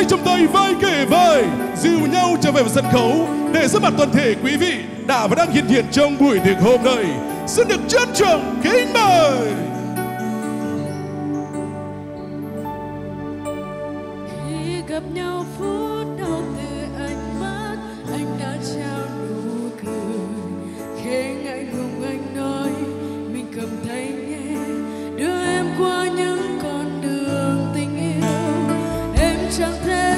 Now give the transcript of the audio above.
trong tay vai kề vai, dìu nhau trở về với sân khấu để giúp mặt toàn thể quý vị đã và đang hiện diện trong buổi tiệc hôm nay. Xin được trân trọng kính mời. Khi gặp nhau phút đầu từ ánh mắt, anh đã trao nụ cười. Khi ngại ngùng anh nói mình cầm tay nhé, đưa em qua những con đường tình yêu. Em chẳng thể